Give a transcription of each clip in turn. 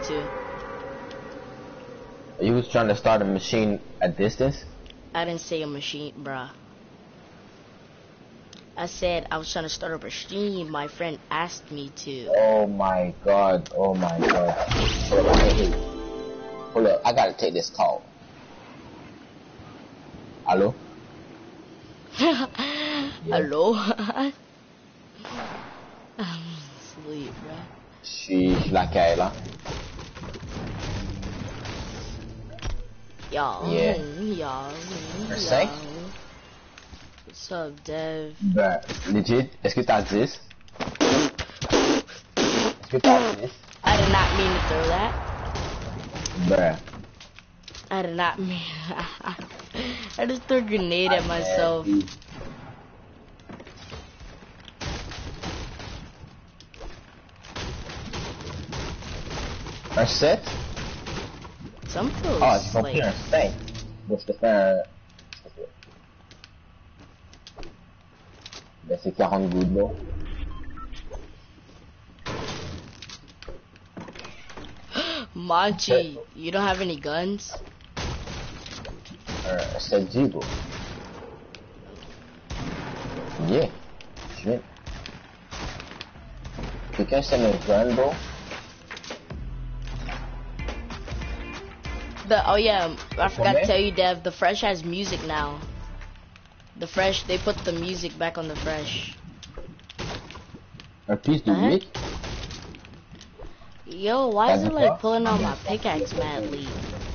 to. You was trying to start a machine at distance? I didn't say a machine, bruh. I said I was trying to start a machine. My friend asked me to. Oh my god. Oh my god. Hold up, hold up. I gotta take this call. Hello? Hello? I'm asleep, bruh. Je suis la caille là. Y'all. Yeah. Y'all. Cinq? What's up, Dev? Ben, legit, est-ce que t'as 10? Est-ce que t'as 10? I did not mean to throw that. Bruh. I did not mean. I just threw a grenade at myself. Un 7? Some folks Ah, ils ont pris un 5. Bon, je te fais un... Ben, c'est 40 gouttes, là. Machi, you don't have any guns? Un 7G, bro. Yeah. Je viens. Quelqu'un sait mes gun, bro? Oh yeah, I forgot to tell you, Dev, the Fresh has music now. The Fresh, they put the music back on the Fresh. Un piece de 8? Yo, why is it like pulling on my pickaxe madly?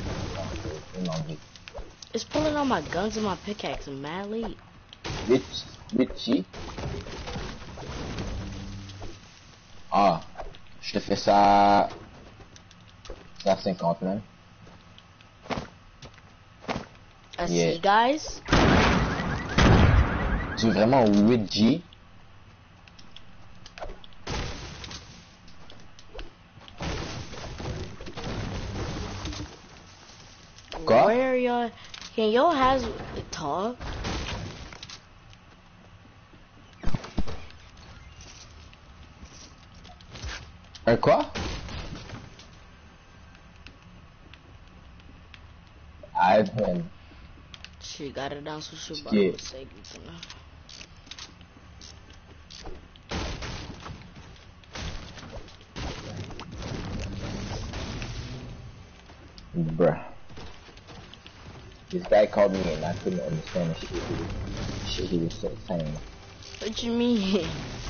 It's pulling on my guns and my pickaxe madly. 8G? Ah, je te fais ça... Ça 50, man. I see, guys. Tu veux vraiment 8G? Quoi? Where are y'all? Can y'all has talk? Un quoi? Admin. She got it down, so she about Yeah. to say something. Bruh. This guy called me and I couldn't understand the shit he was saying. What you mean?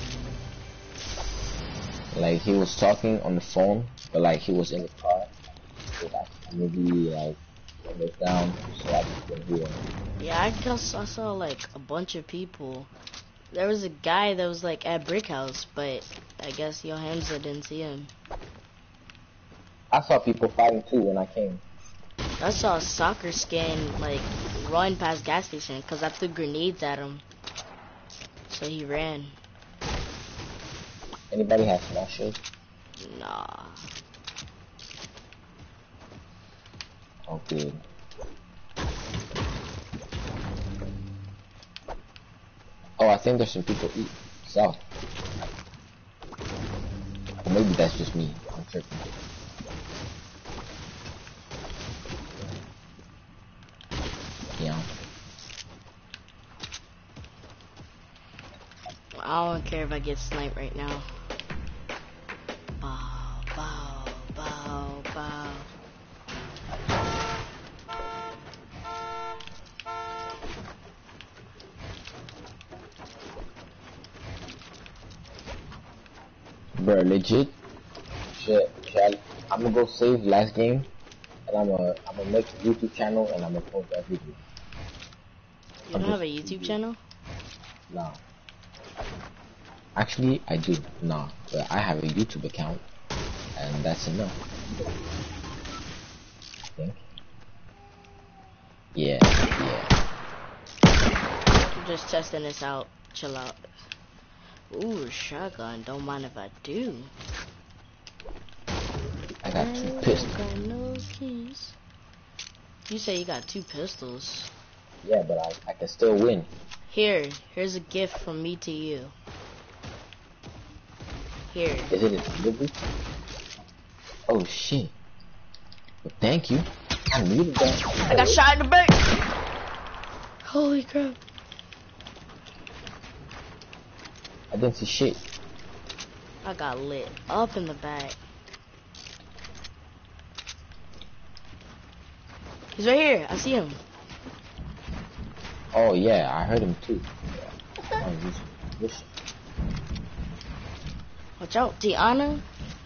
Like, he was talking on the phone, but like he was in the car. So like, maybe like it down so I couldn't hear him. Yeah, I guess I saw like a bunch of people. There was a guy that was like at Brick House, but I guess Yo Hamza didn't see him. I saw people fighting too when I came. I saw a soccer skin like run past gas station because I threw grenades at him, so he ran. Anybody have smashes? Nah. Oh, good. Oh, I think there's some people eat south. Or maybe that's just me. I'm tripping. Yeah. I don't care if I get sniped right now. Bow, bow, bow, bow. Bro, legit. Shit, I'm gonna go save last game, and I'm gonna make a YouTube channel, and I'm gonna post that video. You don't have a YouTube channel? Nah. Actually, I do. Nah, but I have a YouTube account, and that's enough. I think. Yeah. I'm just testing this out. Chill out. Ooh, shotgun. Don't mind if I do. I got 2 pistols. Got no keys. You say you got 2 pistols. Yeah, but I can still win. Here's a gift from me to you. Here. Is it a delivery? Oh shit. Well, thank you. I needed that. I got shot in the back. Holy crap. I didn't see shit. I got lit up in the back. He's right here. I see him. Oh yeah, I heard him too. Oh, this. Watch out, Tiana.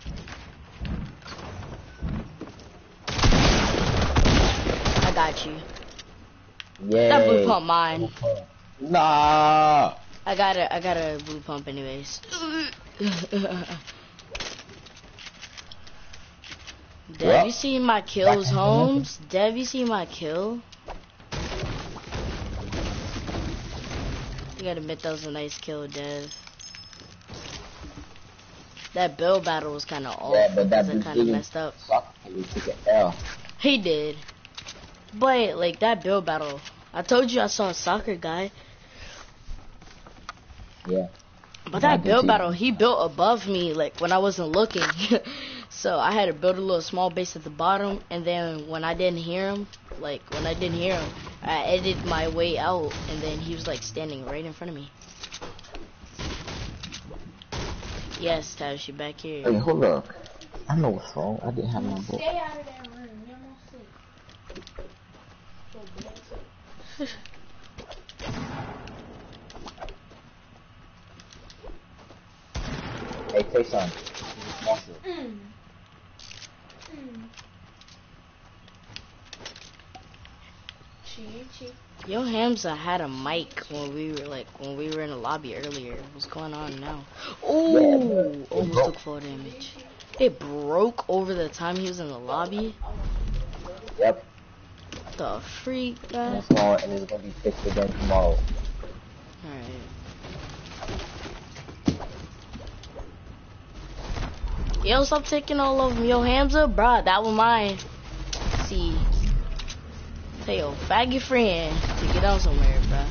I got you. Yeah. That blue pump mine. Nah. I got a blue pump anyways. Dev, you see my kills, Holmes? Dev, you see my kill? You gotta admit that was a nice kill, Dev. That build battle was kind of off. Yeah, but that kind of messed up. He took an L. He did. But, like, that build battle. I told you I saw a soccer guy. Yeah. But that build battle, he built above me, like, when I wasn't looking. So I had to build a little small base at the bottom, and then when I didn't hear him, I edited my way out, and then he was, like, standing right in front of me. Yes, Tash, you back here. Hey, hold up. I know what's wrong. I didn't have my book. Stay out of that room. You're not safe. Hey, say something. Yo, Hamza had a mic when we were in the lobby earlier. What's going on now? Oh, almost took 4 damage. It broke over the time he was in the lobby. Yep. The freak, guy. And it's gonna be fixed again tomorrow. Alright. Yo, stop taking all of them. Yo, Hamza, bruh, that was mine. See. Tell your faggot friend to get out somewhere, bruh.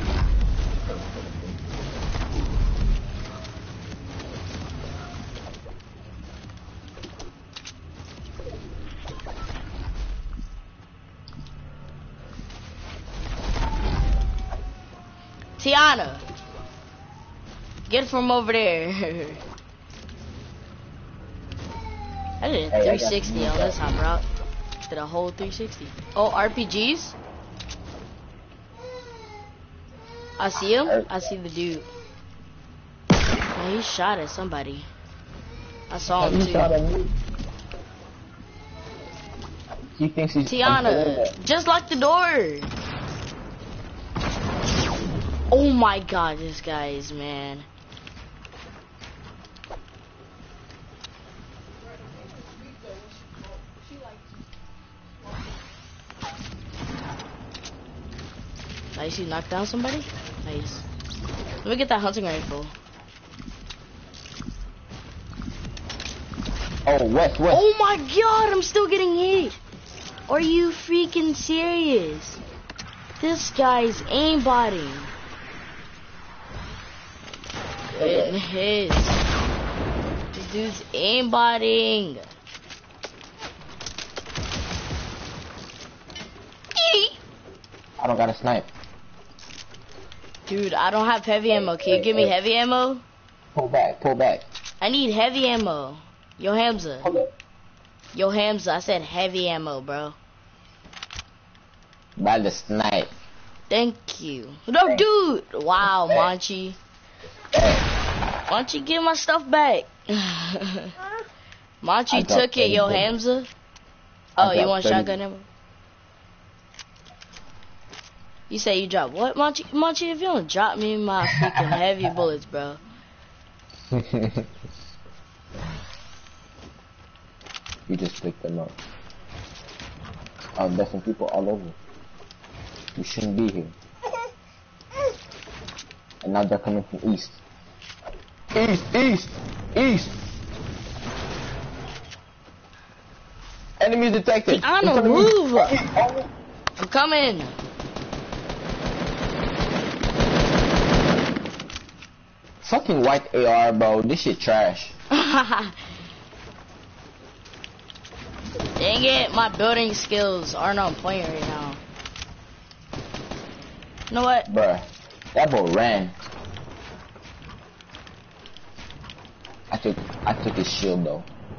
Tiana, get from over there. I did a 360 on this time, bro. Did a whole 360. Oh, RPGs? I see him. I see the dude. Man, he shot at somebody. I saw him too. He thinks he's Tiana, just lock the door. Oh my god, this guy is, man. Nice, you knocked down somebody? Nice. Let me get that hunting rifle. Oh, west. Oh my god, I'm still getting hit. Are you freaking serious? This guy's aimbotting. Getting hit. This dude's aimbotting. I don't got a snipe. Dude, I don't have heavy ammo. Can you give me heavy ammo? Pull back. I need heavy ammo. Yo, Hamza. Yo, Hamza, I said heavy ammo, bro. By the snipe. Thank you. No, dude. Wow, Monchi. Why don't you give my stuff back? Monchi took it, yo, Hamza. Oh, you want shotgun ammo? You say you drop what, Monchi? Monchi, if you don't drop me my freaking heavy bullets, bro. You just picked them up. There's some people all over. You shouldn't be here. And now they're coming from east. East! Enemies detected! Tiana, move! I'm coming! Fucking white AR, bro. This shit trash. Dang it, my building skills aren't on point right now. You know what? Bruh, that boy ran. I took his shield though.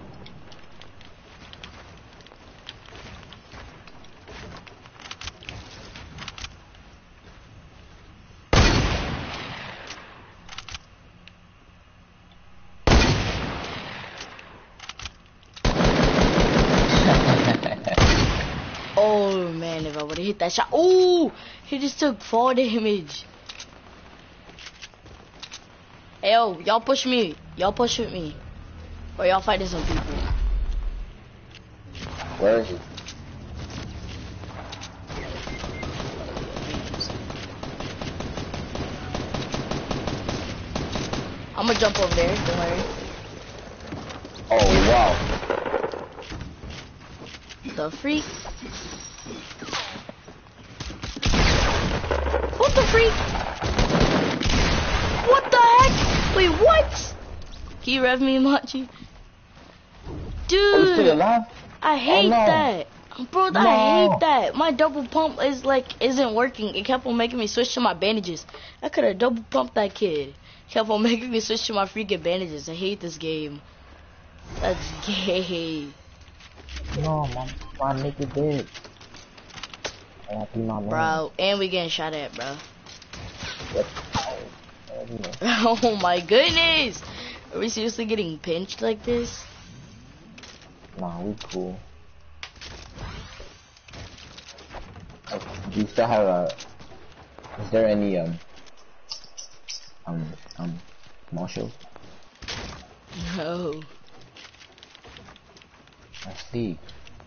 Oh man, if I would've hit that shot. Oh, he just took 4 damage. Hey, yo, y'all push me. Y'all push with me. Or y'all fighting some people. Where is he? I'm gonna jump over there, don't worry. Oh wow. The freak? What the freak? What the heck? Wait, what? Can you rev me, Machi? Are you still Dude, alive? I hate no. that. Bro, I No. hate that. My double pump isn't working. It kept on making me switch to my bandages. I could have double pumped that kid. Kept on making me switch to my freaking bandages. I hate this game. That's gay. No, my nigga dead. I gotta be my man. Bro, and we getting shot at, bro. Yep. Oh my goodness! Are we seriously getting pinched like this? Nah, we cool. Do you still have a? Is there any marshals? No. I see.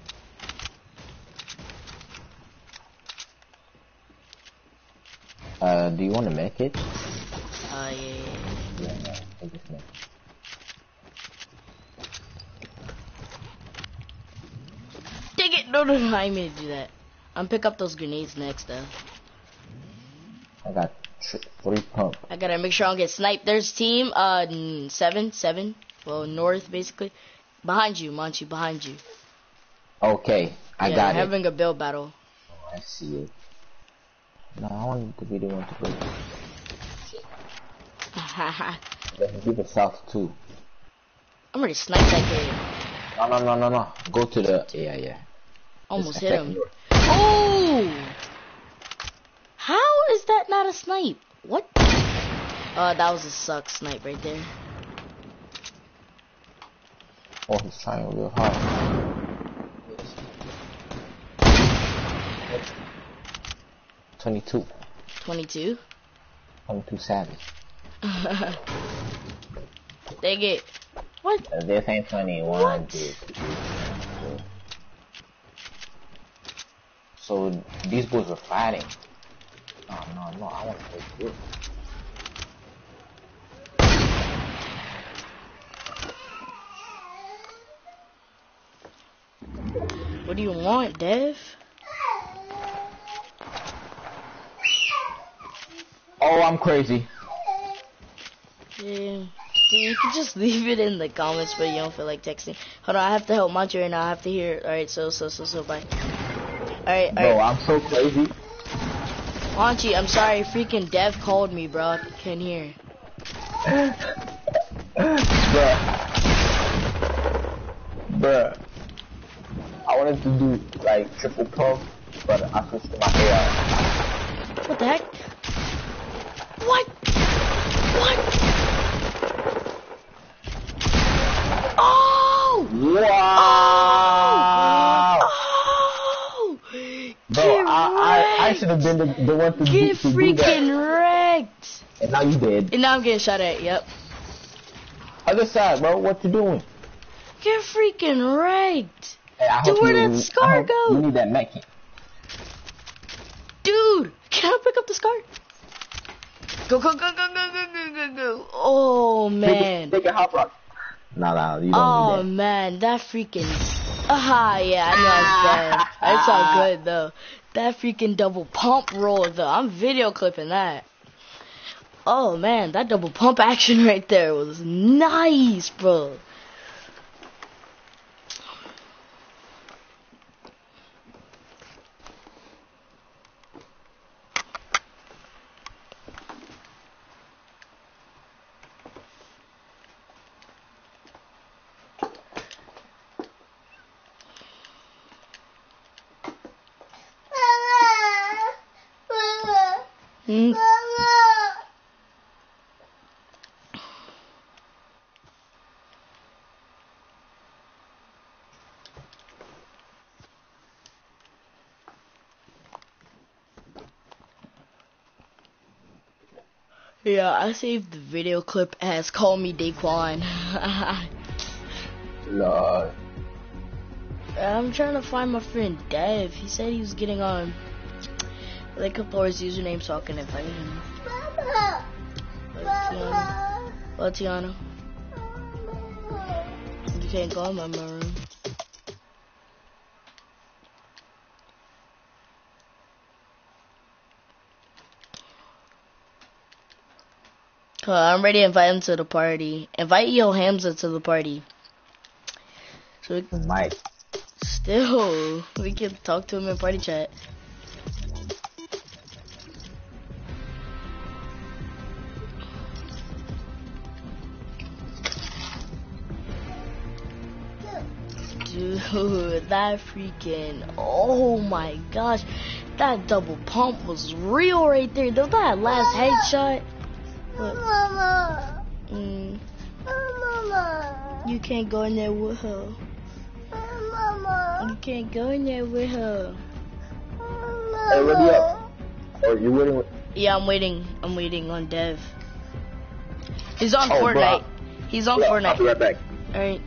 Do you want to make it? Yeah. Yeah, no, take this make. Dang it! No, I made to do that. I'm pick up those grenades next, though. I got 3 pump. I gotta make sure I don't get sniped. There's team, 7. Well, north, basically. Behind you, Manchi, behind you. Okay, I yeah, got we're it. having a build battle. Oh, I see it. No, I want to be the one to go. Let's do the south too. I'm ready to snipe that kid. No. Go to the yeah. Almost Just hit attack him. north. Oh! How is that not a snipe? What? That was a suck snipe right there. Oh, he's trying real hard. 22. 22. 22 savage. Dang it. What? This ain't 21, What? dude. So these boys were fighting. Oh no, I want to play this. What do you want, Dev? Oh, I'm crazy. Yeah. Dude, you can just leave it in the comments, but you don't feel like texting. Hold on, I have to help Manchi right now. I have to hear. Alright, so, bye. Alright. Bro, I'm so crazy. Manchi, I'm sorry. Freaking Dev called me, bro. I can't hear. Bruh. I wanted to do like triple pump, but I switched to my AR. What the heck? What? Oh! Wow! Oh! Bro, I should have been the one to Get to do freaking wrecked! And now you dead. And now I'm getting shot at, yep. Other side, bro. What you doing? Get freaking wrecked! Hey, I Dude, hope where'd you- that scar I hope go? You need that mech kit. Dude! Can I pick up the scar? Go! Oh, man. Take a hot rock. Nah, you don't Oh, need that. man, that freaking... Aha, yeah, I know it's bad. It's all good, though. That freaking double pump roll, though. I'm video clipping that. Oh, man, that double pump action right there was nice, bro. Hmm. Yeah, I saved the video clip as "Call Me Daquan." Lord. I'm trying to find my friend Dev. He said he was getting on. Like up his username so I can invite him. What, Tiana? You can't go in my room. I'm ready to invite him to the party. Invite Yo Hamza to the party. So Mike. still, we can talk to him in party chat. Dude, that freaking, oh my gosh, that double pump was real right there. Though that last headshot. Look. Mama. Mama. You can't go in there with her. Mama. You can't go in there with her. Hey, ready up. Or you waiting with... Yeah, I'm waiting. I'm waiting on Dev. He's on Oh, Fortnite. bro. He's on Yeah, Fortnite. I'll be right back. Alright.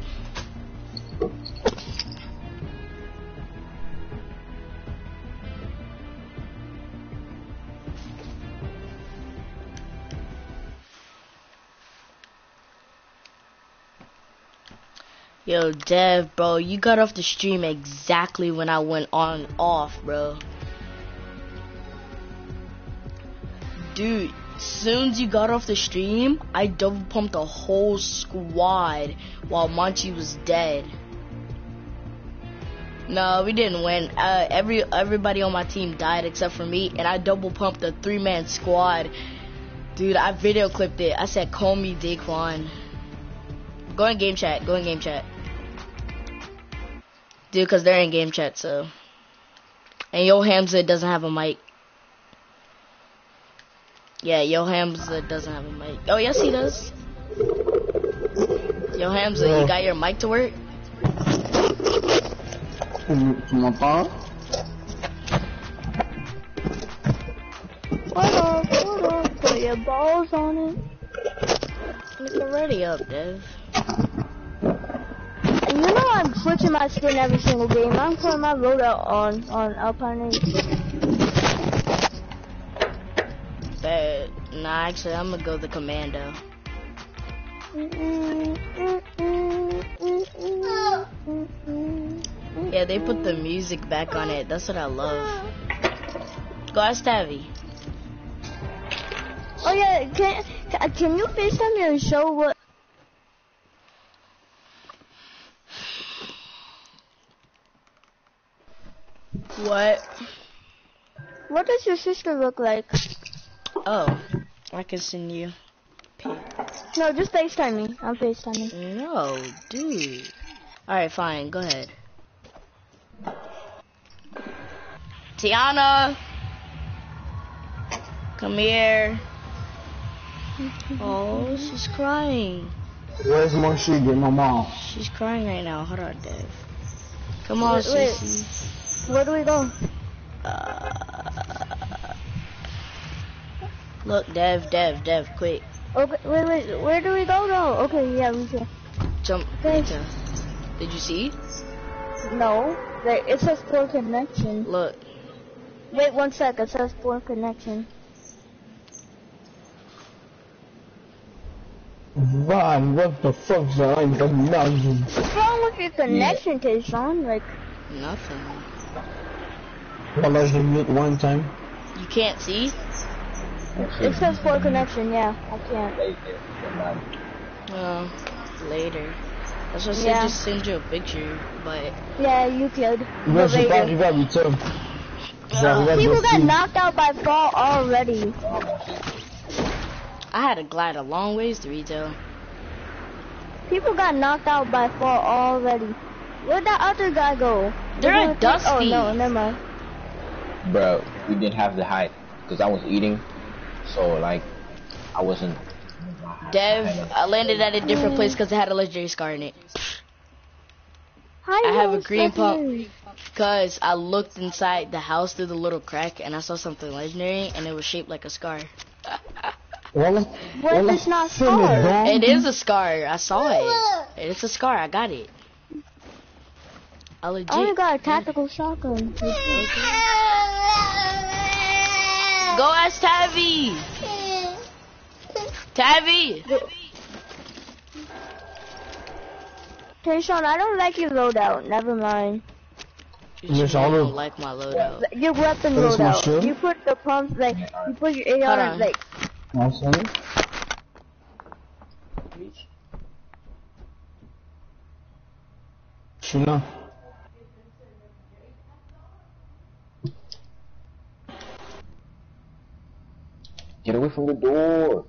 Yo, Dev, bro, you got off the stream exactly when I went off, bro. Dude, soon as you got off the stream, I double pumped the whole squad while Monty was dead. No, we didn't win. Everybody on my team died except for me, and I double pumped a 3-man squad. Dude, I video clipped it. I said, "Call me Daquan." Go in game chat. Go in game chat. Dude, because they're in game chat, so. And Yo Hamza doesn't have a mic. Yeah, Yo Hamza doesn't have a mic. Oh, yes, he does. Yo Hamza, you got your mic to work? My phone? What up? Put your balls on it. It's already up, Dev. You know I'm switching my skin every single game. I'm putting my loadout on Alpine 8. But, nah, actually, I'm gonna go the Commando. Yeah, they put the music back on it. That's what I love. Go ask Tavi. Oh yeah, can you FaceTime me and show what? What? What does your sister look like? Oh, I can send you. No, just FaceTime me. I'm FaceTiming. No, dude. Alright, fine. Go ahead. Tiana! Come here. Oh, she's crying. Where's Moshi? Get my mom. She's crying right now. Hold on, Dev. Come on, Wait. Sissy. Where do we go? Look, Dev, quick. Okay, wait. Where do we go though? Okay, yeah, we can. Jump. Okay. Did you see? No, it says poor connection. Look. Wait 1 sec. It says poor connection. Ron, what the fuck's on the mountain? What's wrong with your connection, Tayshawn? Like, Nothing. Well, I can meet one time. You can't see? it says poor connection. Yeah, I can't. Well, later. That's what I said, Yeah. just send you a picture, but... Yeah, you could. You But guys should later. probably got me too. People got knocked out by fall already. I had to glide a long ways to retail. People got knocked out by fall already. Where'd that other guy go? They're at Dusty. Oh no, never mind. Bro, we didn't have the height because I was eating So like, I wasn't. Dev, I landed at a different place because it had a legendary scar in it. I have a green pump because I looked inside the house through the little crack and I saw something legendary and it was shaped like a scar. What is not scar? It is a scar. I saw it. It's a scar. I got it. I legit. I only got a tactical shotgun. Go ask Tavi. Tavi. Tayshawn, I don't like your loadout. Never mind. You don't like my loadout. Your weapon loadout. You put the pumps like you put your AR like. Shuna. Get away from the door.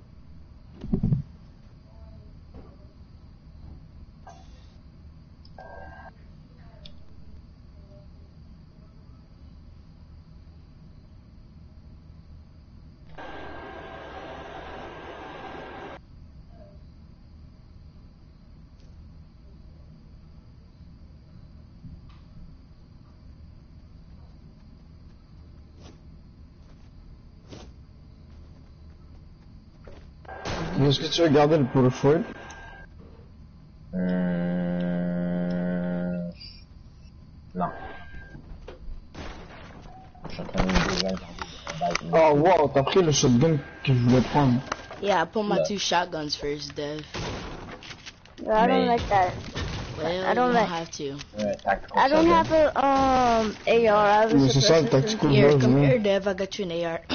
Est-ce que tu regardais le profile? Non. Je suis en train de me dire. Oh wow, t'as pris le shotgun que je voulais prendre. Yeah, I put my 2 shotguns first, Dev. I don't like that. Well, I don't you like. have to. I don't have a AR. I Mais was c'est ça le tactical Here, burst, come hein. here, Dev. I got you an AR.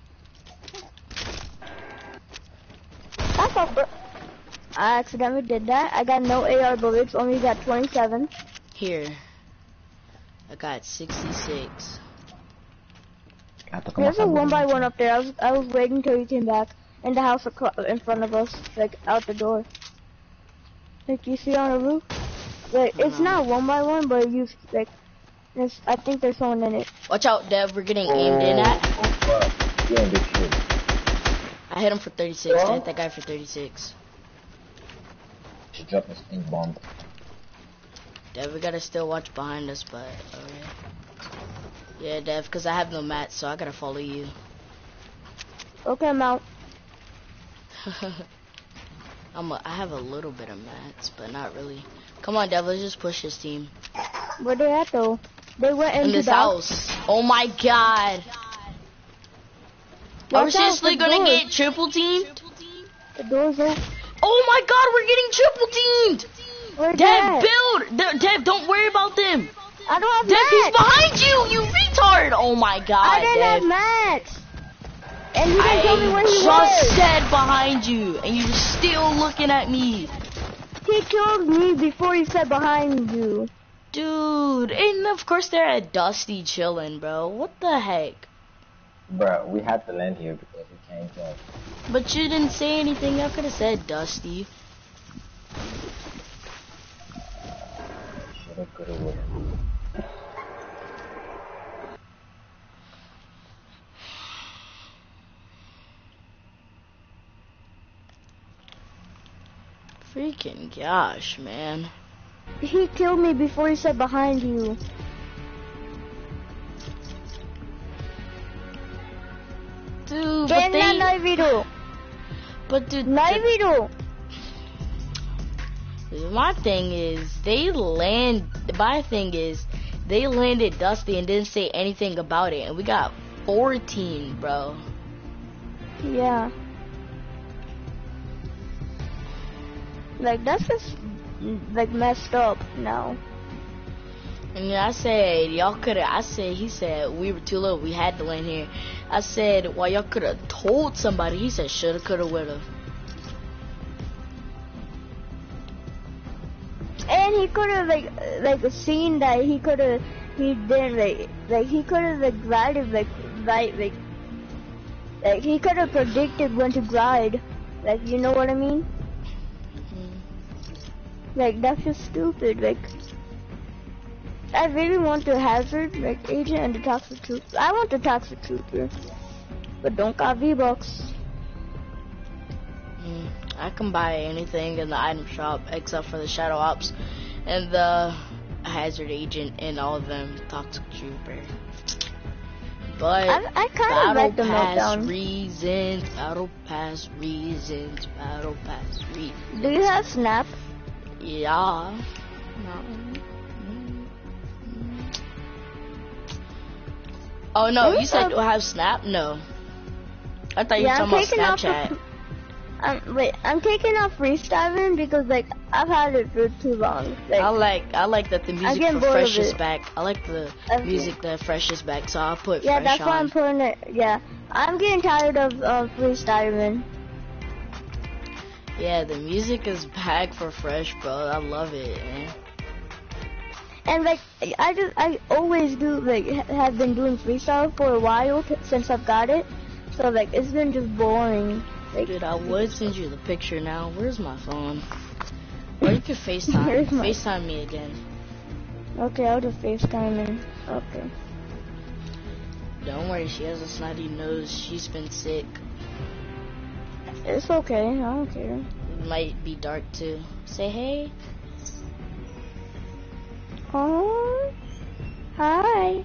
I accidentally did that. I got no AR bullets. Only got 27. Here. I got 66. There's a 1x1 up there. I was waiting till you came back in the house in front of us, like out the door. Like you see on the roof. Like it's not 1x1, but you like. I think there's someone in it. Watch out, Dev. We're getting aimed in at. Yeah, big shit. I hit him for 36. I hit that guy for 36. She dropped a stink bomb. Dev, we gotta still watch behind us, but alright. Yeah, Dev, because I have no mats, so I gotta follow you. Okay, I'm out. I have a little bit of mats, but not really. Come on, Dev, let's just push this team. Where they at though? They went into In this the house. Oh my god. Are we Watch out seriously for the gonna door. get triple teamed? The door's open. Oh my god, we're getting triple teamed! Where's Dev, that? build! Dev, don't worry about them! I don't have Dev, he's mats. behind you, you retard! Oh my god, I didn't Dev. have mats. And you didn't tell me where he just was. said behind you, and you're still looking at me. He killed me before he said behind you. Dude, and of course they're at Dusty chilling, bro. What the heck? Bruh, we had to land here because we can't jump. But you didn't say anything. I could have said Dusty. Shoulda, coulda, woulda. Freaking gosh, man. He killed me before he said behind you. Dude, Get in that Navido. But dude, Navido. my thing is, they landed Dusty and didn't say anything about it, and we got 14, bro. Yeah. Like that's just like messed up now. And I said, he said, we were too low, we had to land here. I said, well, y'all could have told somebody. He said, shoulda, coulda, woulda. And he could have like seen that he didn't he could have like glided like he could have predicted when to glide. Like, you know what I mean? Like, that's just stupid. Like, I really want the hazard, like, agent and the toxic trooper. I want the toxic trooper, but don't got V-Bucks. I can buy anything in the item shop except for the Shadow Ops and the Hazard Agent and all of them Toxic Trooper. But I kind of Battle like the Pass meltdown. reasons, Battle Pass reasons, Battle Pass reasons. Do you have Snap? Yeah. Oh no, you said do I have Snap? No. I thought you were talking about Snapchat. Wait, I'm taking off freestyling because like I've had it for too long. Like, I like that the music getting for bored of Fresh is it. back. I like the Okay. music that Fresh is back, so I'll put yeah, Fresh that's why on. I'm putting it. Yeah, I'm getting tired of freestyling. Yeah, the music is back for Fresh, bro. I love it, man. And like I always do like have been doing freestyle for a while since I've got it. So like it's been just boring. Like, Dude, I would send you the picture now. Where's my phone? Or you could FaceTime. Where's my- FaceTime me again. okay, I'll just FaceTime in. Okay. Don't worry, she has a snotty nose. She's been sick. It's okay. I don't care. It might be dark too. Say hey. Oh, hi.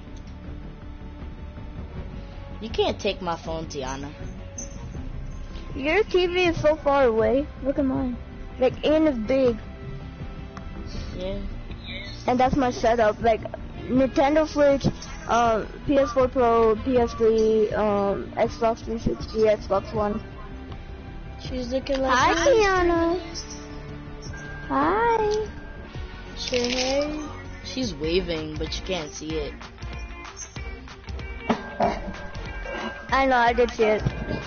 You can't take my phone, Tiana. Your TV is so far away. Look at mine. Like, and it's big. Yeah. And that's my setup. Like, Nintendo Switch, PS4 Pro, PS3, Xbox 360, Xbox One. She's looking like Hi, Tiana. Hi. Say hey. She's waving, but you can't see it. I know, I did see it.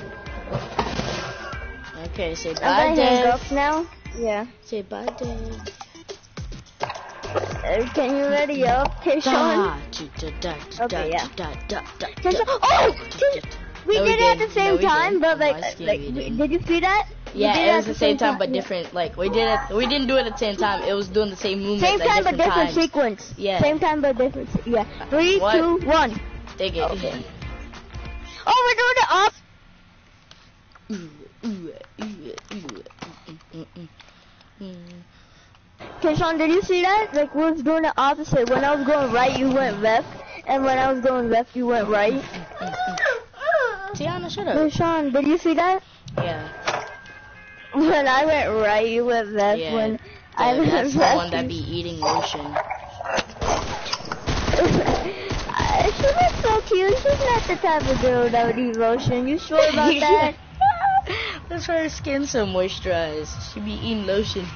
Okay, say I'm bye, gonna hang Dev. up now. Yeah. Say bye, Dev. Can you ready up, Keyshawn? Okay, yeah. Keyshawn. Oh! We No, did it at the didn't. same No, we time, didn't. but No, like, I just kidding, we didn't. did you see that? We Yeah, did it at was the same time, but yeah. different. Like we didn't do it at the same time. It was doing the same movement Same at time but different times. sequence. Yeah. Same time but different. Yeah. 3, What? 2, 1. Dig it. Okay. Oh, we're doing it up. Keyshawn, did you see that? Like, we was doing the opposite. When I was going right, you went left. And when I was going left, you went right. Tiana, shut up. Keyshawn, did you see that? Yeah. When I went right, you went left. Yeah. When I went That's the left, one that be eating lotion. She looks so cute. She's not the type of girl that would eat lotion. You sure about that? That's why her skin's so moisturized. She be eating lotion.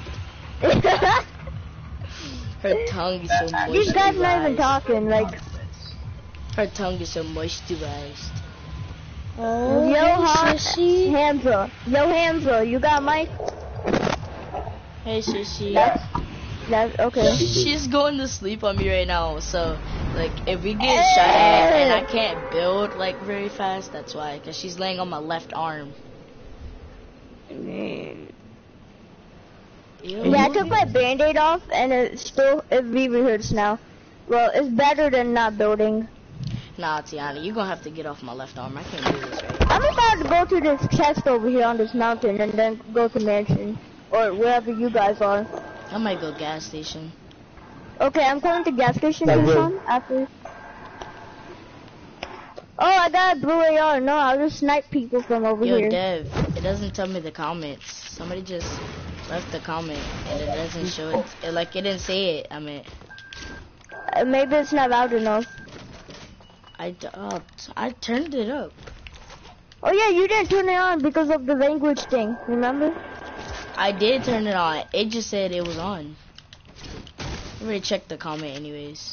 Her tongue is so moisturized. These guys not even talking. Like, Her tongue is so moisturized. yo, Hamza. Yo, Hamza, you got mic? Hey, Shishi. That's okay. She's going to sleep on me right now, so like if we get shot at and I can't build like very fast, that's why. Cause she's laying on my left arm. Ew. Yeah, I took my band-aid off, and it really hurts now. Well, it's better than not building. Nah, Tiana, you're gonna have to get off my left arm. I can't do this right. I'm about to go to this chest over here on this mountain, and then go to mansion, or wherever you guys are. I might go gas station. Okay, I'm going to gas station I or will. something after. Oh, I got a blue AR. No, I'll just snipe people from over Yo, here. Dev, it doesn't tell me the comments. Somebody just left the comment and it doesn't show it. Like it didn't say it. I mean, Maybe it's not loud enough. I turned it up. Oh yeah, you didn't turn it on because of the language thing. Remember? I did turn it on. It just said it was on. I'm gonna check the comment anyways.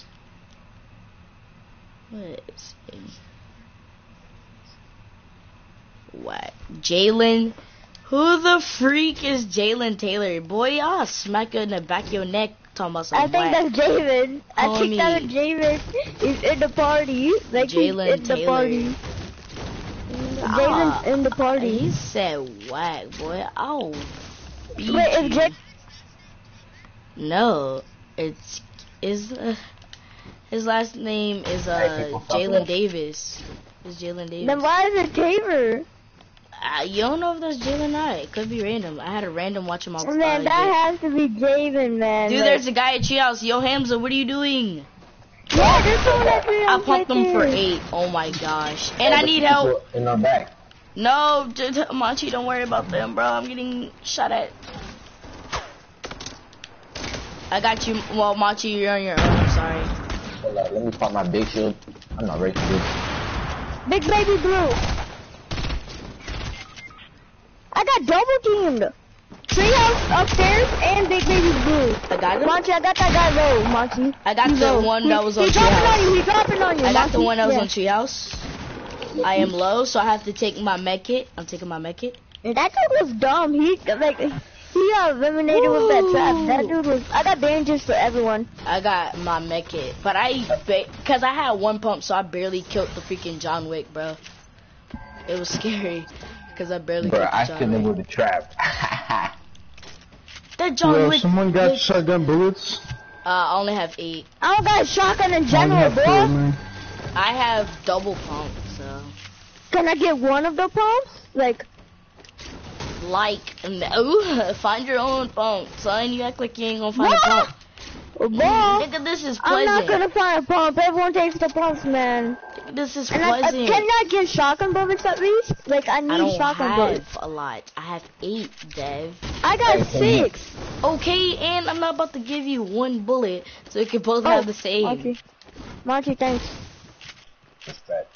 What is it? What? Jalen? Who the freak is Jalen Taylor? Boy, I'll smack you in the back of your neck talking about some I think whack. that's Javen. I think Homie. that's Javen. He's in the party. Like Jalen he's in the Taylor. party. Ah, Jalen's in the He party. said whack, boy. I'll beat Wait, is you. Jay? No, it's his last name is Jalen Davis. It's Jalen Davis. Then why is it Taver? You don't know if that's Jalen or not. It could be random. I had a random watching my. Man, that has to be Javen, man. Dude, like, there's a guy at Treehouse. Yo, Hamza, what are you doing? Yeah, there's someone at Treehouse. I pumped right him for there. 8. Oh my gosh. And I need help. In our back. No, Machi, don't worry about them, bro. I'm getting shot at. I got you. Well, Machi, you're on your own. I'm sorry. Hold up, let me pop my big shield. I'm not ready for this. Big baby blue. I got double teamed. Treehouse upstairs and big baby blue. I got him. Monty, I got that guy low, Monty. I got He's the low. one that was on He's dropping on Treehouse. you. He's dropping on you. I got the Monty. one that was Yeah. on Treehouse. I am low, so I have to take my med kit. I'm taking my med kit. And that dude was dumb. He got eliminated with that trap. That dude was. I got bandages for everyone. I got my med kit, but cause I had 1 pump, so I barely killed the freaking John Wick, bro. It was scary, cause I barely Bro, killed I the John still Wick. with the trap. That John Yo, Wick. someone got Wick- shotgun bullets. I only have 8. I don't got a shotgun in I general, have 4, boy. man. I have double pump, so Can I get one of the pumps? Like, no. Find your own pump, son. You act like you ain't gonna find a what? pump. Ball. Nigga, this is I'm not pleasant. gonna find a pump. Everyone takes the pumps, man. This is And I pleasant. can I get shotgun bullets at least? Like, I I need don't shotgun bullets. have a lot. I have 8, Dev. I got 6. Okay, and I'm not about to give you 1 bullet, so we can both Oh, have the same. Monty. Monty, thanks. What's that?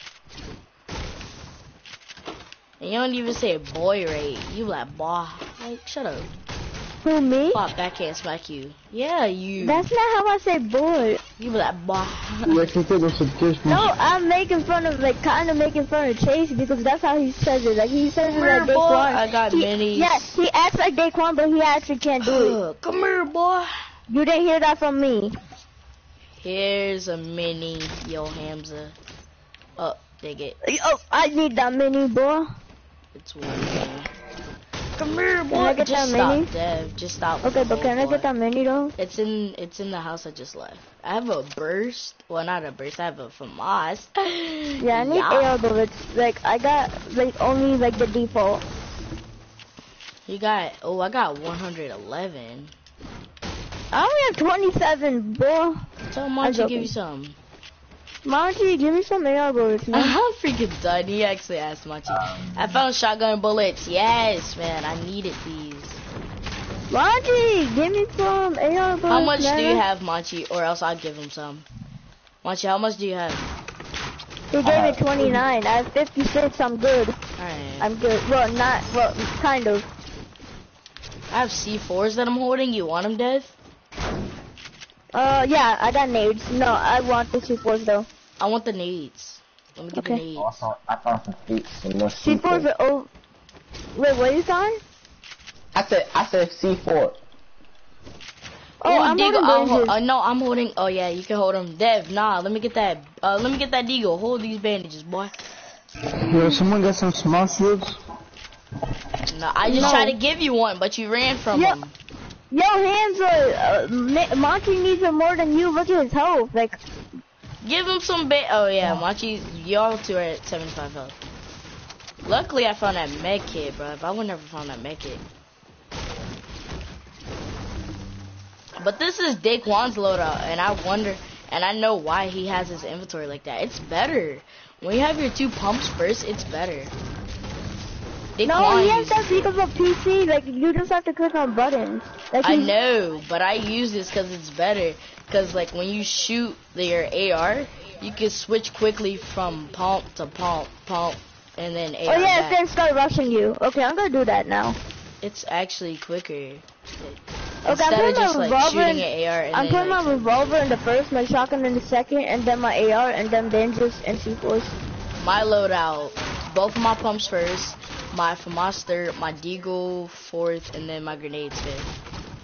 And you don't even say boy rate. You like, boy. Like, shut up. Who, me? Pop backhand smack you. Yeah, you. That's not how I say boy. You be like, boy. Yeah, can take us to the kiss, No, man. I'm making fun of, like, kind of making fun of Chase because that's how he says it. Like, he says it Come here, like boy. Daquan. I got minis. Yeah, he acts like Daquan, but he actually can't do it. Come here, boy. You didn't hear that from me. Here's a mini, yo, Hamza. Oh, dig it. Oh, I need that mini, boy. It's 1 mini. Come here, I boy. get Just that stop, mini? Dev. Just stop. Okay, but can I boy. get that mini, though? It's in the house I just left. I have a burst. Well, not a burst. I have a FAMAS. Yeah, I need AR bullets. Like, I got, like, only, like, the default. You got. Oh, I got 111. I only have 27, boy. Tell I'm Monty to joking. give you some. Monty, give me some AR bullets, man. I'm freaking done. He actually asked Monty. I found shotgun bullets. Yes, man. I needed these. Monty, give me some AR bullets, How much man. do you have, Monty? Or else I'll give him some. Monty, how much do you have? He gave me 29. I have 56. I'm good. Alright. I'm good. Well, not, well, kind of. I have C4s that I'm holding. You want them, Dev? Yeah, I got nades. No, I want the C4s though. I want the nades. Let me get the Okay. nades. Also, I found some more C4s are, oh, wait, what are you saying? I said C4. Oh, I'm Deagle, holding bandages. no, I'm holding. Oh yeah, you can hold them. Dev, nah. Let me get that. Let me get that Deagle. Hold these bandages, boy. Yo, someone got some small shields. No, I just No. tried to give you one, but you ran from Yeah. them. Yo, Monty needs it more than you. Look at his health. Like, Give him some Oh yeah, Machi, y'all two are at 75 health. Luckily, I found that med kit, bro. If I would never found that med kit. But this is Daquan's loadout, and I wonder, and I know why he has his inventory like that. It's better. When you have your 2 pumps first, it's better. no, Daquan he has uses that it. because of PC. Like, you just have to click on buttons. Like, I he's- know, but I use this because it's better. Because, like, when you shoot your AR, you can switch quickly from pump to pump, and then AR Oh yeah, back. if they start rushing you. Okay, I'm gonna do that now. It's actually quicker. Okay, Instead I'm of putting just, my like, revolver shooting in, an AR and I'm then, putting like, my revolver in the first, my shotgun in the second, and then my AR, and then bandages and C4s. my loadout, both of my pumps first, my FAMAS third, my Deagle fourth, and then my grenades fifth.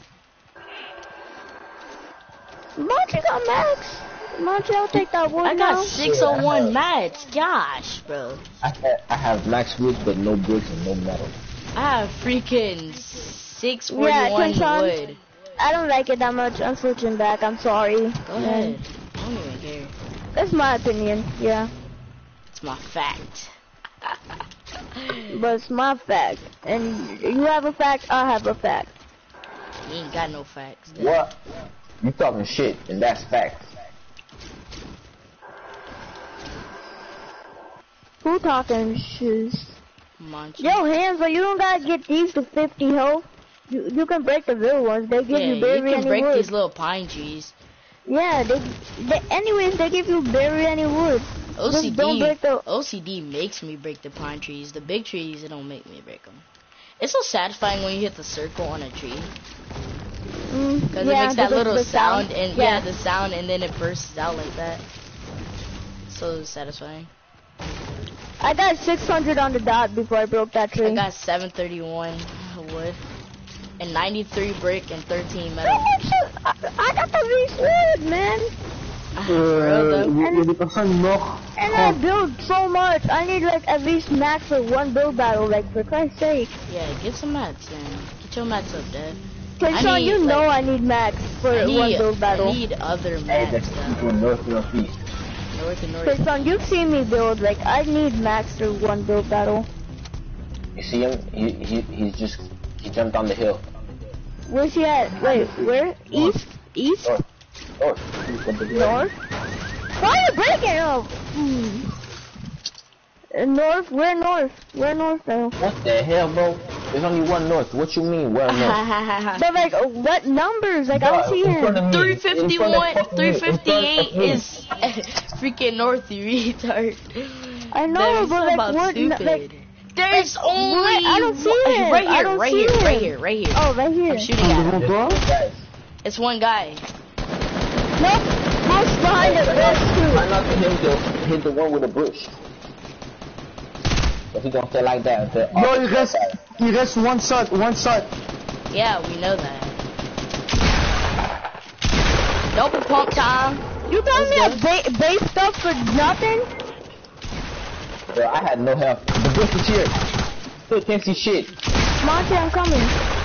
Monty got max. Monty, I'll take that wood I got now. 601 mats. Gosh, bro. I have max wood, but no bricks and no metal. I have freaking 641 Keyshawn, wood. I don't like it that much. I'm switching back. I'm sorry. Go ahead. I don't even care. That's my opinion. Yeah. It's my fact. but it's my fact. And you have a fact, I have a fact. You ain't got no facts. Dude. What? You talking shit, and that's facts. Who talking shoes? Monty. Yo, Hansa, you don't gotta get these to 50 health. You can break the real ones. They give Yeah, you barely you can any break wood. these little pine trees. Yeah, anyways, they give you barely any wood. Just don't break the... OCD makes me break the pine trees. The big trees, it don't make me break them. It's so satisfying when you hit the circle on a tree. Because it makes that little sound, and yeah, the sound, and then it bursts out like that. So satisfying. I got 600 on the dot before I broke that tree. I got 731 wood, and 93 brick, and 13 metal. I got the least wood, man. Jullie persoon nog. And I build so much. I need like at least max for one build battle, like for Christ's sake. Yeah, get some mats, man. Get your mats up, Dad. Cause so you know I need max for one build battle. I need other Hey, mats, that's north. North and north. Cause son, you've seen me build, like I need max for one build battle. You see him? He jumped on the hill. Where's he at? Wait, where? East? East? North. North? Why are you breaking up? North? Where north? Where north though? What the hell, bro? There's only one north. What you mean, where north? But like, what numbers? Like, I don't see him. 351, 358 is freaking north, you retard. I know, but like, what? Like, there's only... I don't see him. Right I here, don't right see here, him. right here, right here. Oh, right here. I'm shooting at him. Guys, It's one guy. Nope. Bush behind it. There's two. I'm not gonna hit the one with the bush. But he gonna stay like that until... Yo, you guys one shot. Yeah, we know that. Double pump time. You telling me I base stuff for nothing? Bro, I had no health. The bush is here. Still can't see shit. Monty, I'm coming.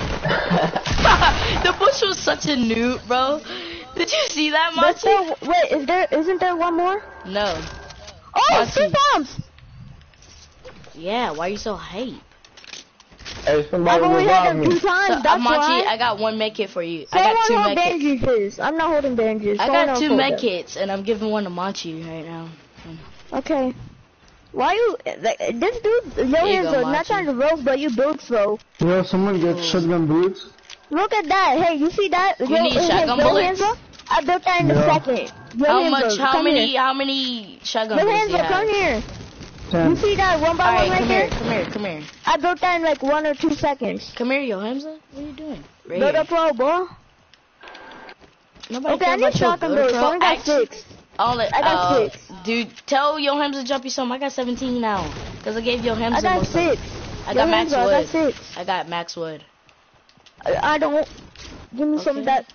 The bush was such a noob, bro. Did you see that, But Monty? wait, isn't there one more? No. Oh, Monty. 2 bombs! Yeah, why are you so hype? Hey, somebody I've only had revive them 2 me. times, So, that's Monty, why. I got one med kit for you. I Someone got 2 hold med kits. bandages. I'm not holding bandages. I Someone got else 2 hold med them. kits, and I'm giving one to Monty right now. Okay. Why you, like, this dude, you is go, not Monty. trying to roast, but you build slow. Yo, someone get shotgun bullets. Look at that. Hey, you see that? You need shotgun bullets? I built that in a second. How many shotgun Yo, bullets do you Hanzo, come have? here. 10. You see that one by one Alright, right come there? here, come here. I built that in like 1 or 2 seconds. Come here, yo, Hamza. What are you doing? Right Build here. a pro, boy. Nobody Okay, I care need about your shotgun builder, bullets. bro. Someone got Actually, 6. I got 6. Dude, tell Yo Hamza to jump you some. I got 17 now. Because I gave Yo Hamza I got most of them. 6. I got max wood. I got 6. I got max wood. I don't. Give me some of that.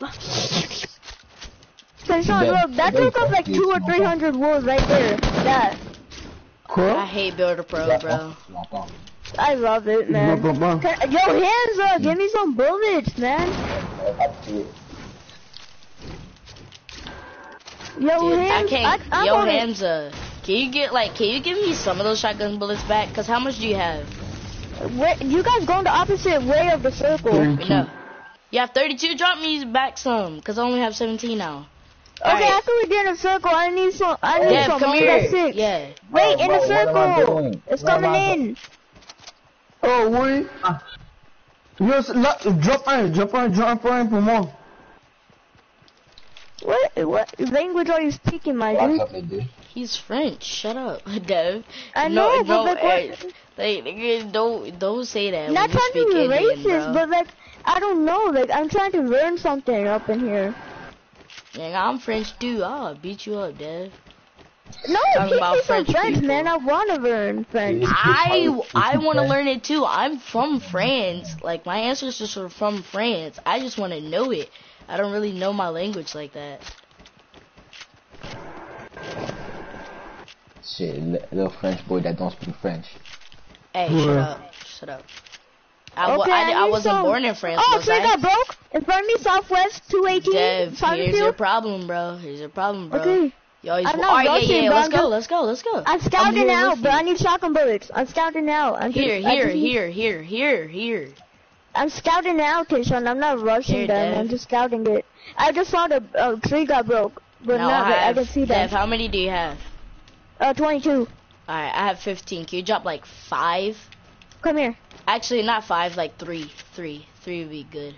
Hey, Sean, look, that took up like 200 or 300 wood right there. That. Cool. I hate Builder Pro, bro. I love it, man. Blah, blah, blah. Yo, hands up, give me some bullets, man. Yo, Dude, I hands, can't. I'm Yo gonna- Hamza, can you give me some of those shotgun bullets back? Cause how much do you have? You guys going the opposite way of the circle. No. You have 32. Drop me back some. Cause I only have 17 now. Okay, Alright. after we get in a circle, I need some. I need Dev, some. come I only got here. 6. Yeah. Wait, in Bro, the what am I circle. doing? It's What am coming I in. Oh, oui. Yo, drop un pour moi. What language are you speaking, my What's dude? up, dude? He's French. Shut up, Dev. I know, but like, nigga, don't say that. Not when trying you to speak be Indian, racist, bro. but like, I don't know, like, I'm trying to learn something up in here. Nigga, I'm French too. I'll beat you up, Dev. No, Talking teach about me some French French, people. man. I want to learn French. I want to learn it too. I'm from France. Like my ancestors are from France. I just want to know it. I don't really know my language like that. Shit, little French boy that don't speak French. Hey, Yeah. shut up. Shut up. I need wasn't some- born in France. Oh, was tree I? got broke in front of me, Southwest 218. Dev, here's your Silent problem, bro. Here's your problem, bro. Okay. Yo, he's I'm not alright, rushing, yeah, bro. let's go, let's go, let's go. I'm scouting here out, with but you. I need shotgun bullets. I'm scouting out. I'm Here. I'm scouting out, Tishon. I'm not rushing Here, them. Dev. I'm just scouting it. I just saw the tree got broke, but Now not. I can see Dev, that. how many do you have? 22. Alright, I have 15. Can you drop like 5? Come here. Actually, not 5, like 3. 3 would be good.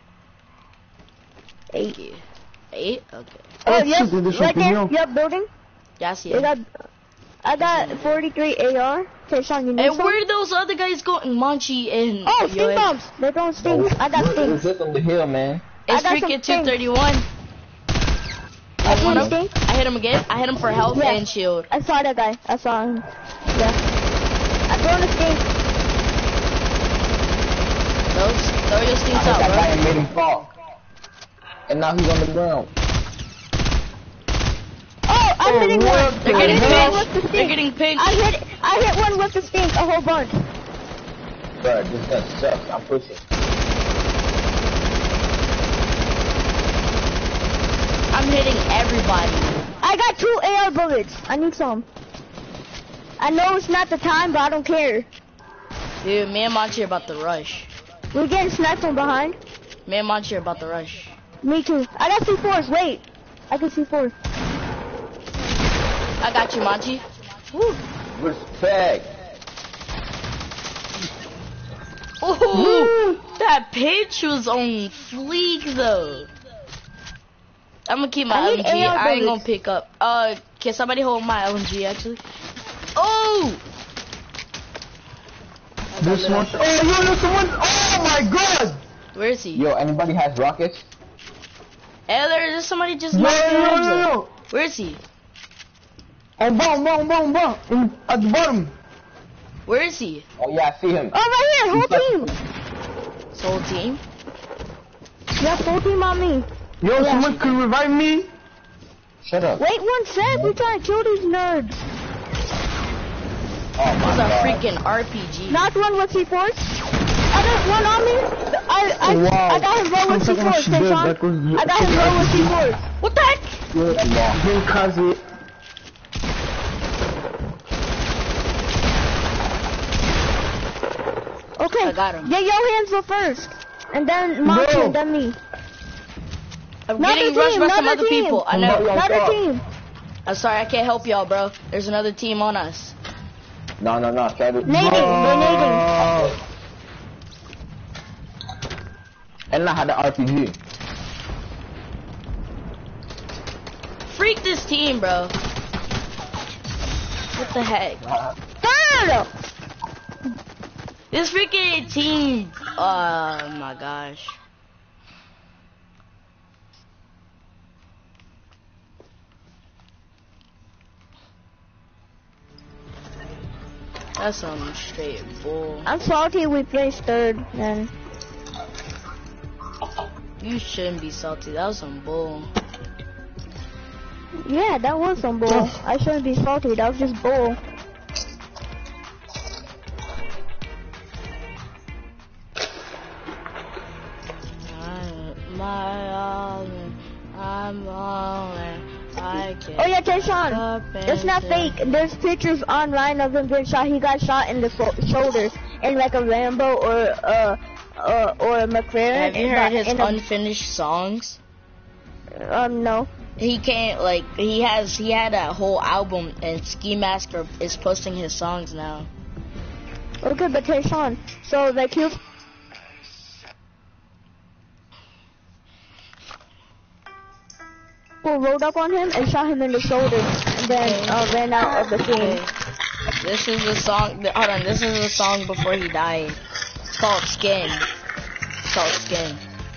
8. Thank you. 8? Okay. Oh, Oh, yes, shit, there's right there. something Yep, building. Yeah, I see I it. got 43 AR. Tishon, you need And some? where are those other guys going? Manchi and... Oh, Yo, stink bombs. They're throwing stinks. I got It's stinks. just on the hill, man. It's I got some freaking stinks. 231. I I want him. stink. I hit him again. I hit him for health Yeah. and shield. I saw that guy. I saw him. Yeah. I'm throwing a stink. Throw your I stinks hit out, that guy bro. and made him fall. And now he's on the ground. Oh, I'm hitting one. They're I'm getting hitting one with pinched. the They're stink. getting pinched. I hit one with the stink. A whole bunch. Bro, this gun sucks. I'm pushing. I'm hitting everybody. I got 2 AR bullets. I need some. I know it's not the time, but I don't care. Dude, me and Manchi are about to rush. We're getting sniped from behind. Me and Manchi are about to rush. Me too. I got C4s. Wait. I can C4. I got you, Manchi. Woo. Respect. Ooh, that pitch was on fleek though. I'm gonna keep my I need LMG. AR I ain't gonna bullets. pick up. Can somebody hold my LMG actually? Oh! This one. Hey, yo, there's someone. Oh my god! Where is he? Yo, anybody has rockets? Hey, there's somebody just No, knocked their heads no, up. no. Where is he? On bottom. At the bottom. Where is he? Oh yeah, I see him. Oh, right here. Whole team. This whole team? Yeah, whole team on me. Yo, Yeah. someone could revive me. Shut up. Wait 1 sec. We're trying to kill these nerds. Oh my This is a god. freaking RPG. Knocked one with C4s. I got one on me. Wow. I got him low with Some second C4s. she did, Tishon. that was- I got him low with C4s. What the heck? Then Kazi. Okay. I got him. Yeah, your hands up first. And then Monty, No. and then me. I'm Another getting rushed team, by some another other team. people. I Oh, know. yeah. Another God. team. I'm sorry, I can't help y'all, bro. There's another team on us. No, try to. Nading. They're nading. And I had the RPG. Freak this team, bro. What the heck? Third. This freaking team. Oh my gosh. That's some straight bull. I'm salty we placed third, man. You shouldn't be salty. That was some bull. Yeah, that was some bull. I shouldn't be salty. That was just bull. I'm falling. I can't. Oh yeah, Tayshawn. stop It's not thinking. fake. There's pictures online of him getting shot. He got shot in the shoulder in like a Lambo or a McLaren. Have you heard his in a- unfinished songs? No. He can't like he had a whole album and Ski Mask is posting his songs now. Okay, but Tayshawn. So like he rolled up on him and shot him in the shoulder, and then ran out of the scene. Okay. This is the song. Hold on, this is the song before he died. It's called Skin. It's called Skin.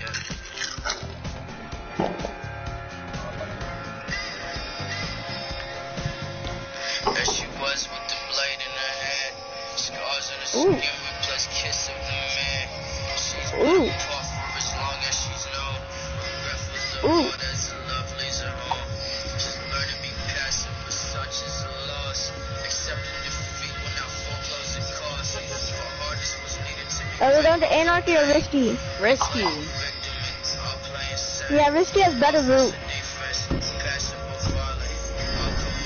As she was with the blade in her hand, scars on her Ooh. skin with plus kiss of the man. She's Ooh. been apart for as long as she's known. Regretful of Ooh. all that's love leaves her home. She's learned to be passive, but such is a loss. Accepting defeat when not foreclosed it costs. Her hardest was needed to be Are we going to Anarchy or Risky? Rescue. victim all playing sad. Yeah, Risky has better route. Defense, passive or violent. Outcome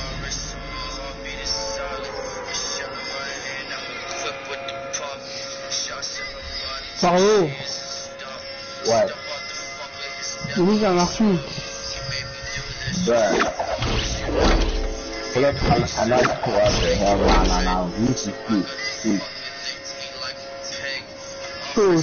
Paro, What? nous en reçu. Bruh. Pull up another squad for hell now. You should see. Sure.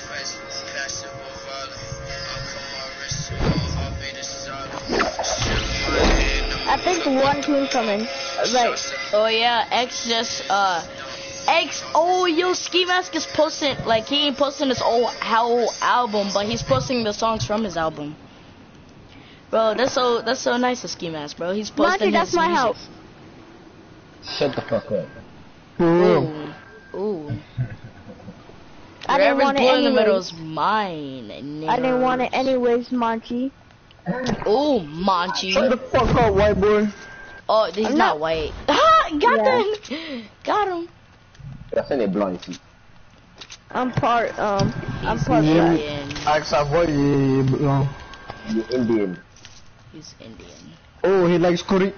I think one team coming. Right. Oh yeah, X just oh yo, Ski Mask is posting, like he ain't posting his whole album, but he's posting the songs from his album. Bro, that's so nice of Ski Mask, bro. He's posting Monty, that's his my music. house. Shut the fuck up. For real. Ooh. I didn't Whatever's want it blue in the middle anyways. is mine. I didn't want it anyways, Monty. Ooh, Manchi. Shut the fuck up, white boy. Oh, he's I'm not not- white. Ah, got Yeah. him. Got him. I said they blonde ici. I'm part He's black. Indian. Avec sa voix, il est blanc. You Indian. He's Indian. Oh, he likes curry.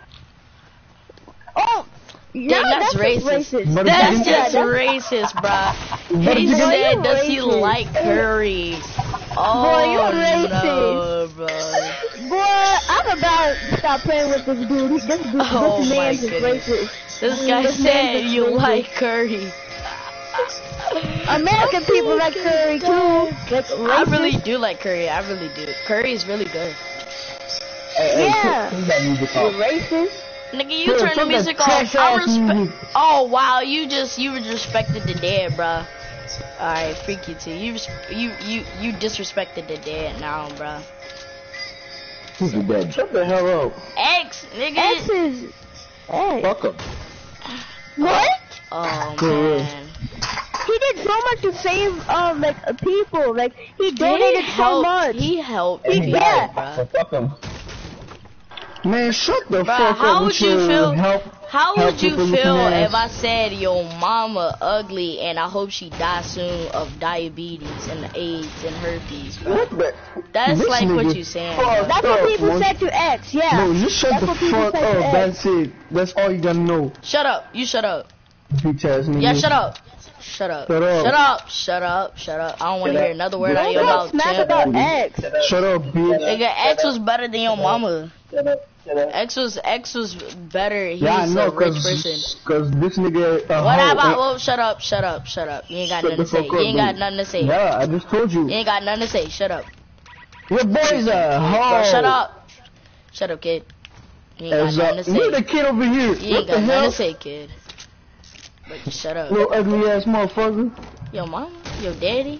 Oh, yeah, that's just racist. But That's it's- just Yeah, racist, bruh. But He you- said, you're does he racist. like curry? Oh, Boy, you're no, bro. Boy, I'm about to stop playing with this dude. Oh, This my man's is goodness. racist. This guy This said man's is you racist. like curry. American people like curry too. Like I racist. really do like curry. I really do. Curry is really good. Hey, Yeah. turn that music You're off. racist. Nigga, you Bro, turn the turn that music off. trash I ass music. respect. Oh wow, you disrespected the dead, bruh. Alright, freak you too. You disrespected the dead now, bruh. Who's the dead? Shut the hell up. X, nigga. X is. Hey. Fuck him. What? Oh Cool. man. He did so much to save people. Like he donated so much. He helped. And people, he died. bruh. So fuck him. Man, shut the Bruh, fuck how up would with you your feel- help. How Help would you people feel looking ass. if I said your mama ugly and I hope she dies soon of diabetes and AIDS and herpes, bro? What the? That's This like what nigga you saying. fucked bro. That's what up, people man. said to X. Yeah. No, just shut That's the what people fuck say to up. X. That's it. That's all you gotta know. Shut up. You shut up. Bitch ass nigga. Yeah, shut up. Shut up. Shut up. Shut up. Shut up. Shut up. I don't want to Shut hear up. another word out of Don't your talk mouth. smack Tim. about X. Shut up, bitch. Nigga, X was better than your mama. Shut up. Shut up. X was better. He Yeah, I was know, a rich person. cause this nigga. What hoe, about? ain't- Well, shut up. Shut up. Shut up. You ain't got Shut nothing the to say. fuck You up, ain't got dude. nothing to say. Yeah, I just told you. You ain't got nothing to say. Shut up. Your boy's a hoe. Bro, shut up. Shut up, kid. You ain't got As nothing to say. We're the kid over here. You What ain't the got nothing hell? to say, kid. But just shut up. Little ugly ass motherfucker. Your mama, your daddy,